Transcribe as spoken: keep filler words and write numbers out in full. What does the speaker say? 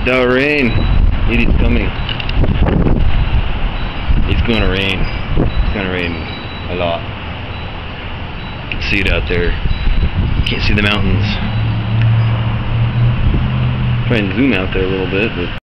The rain. It is coming. It's gonna rain. It's gonna rain a lot. You can see it out there. Can't see the mountains. Try and zoom out there a little bit, but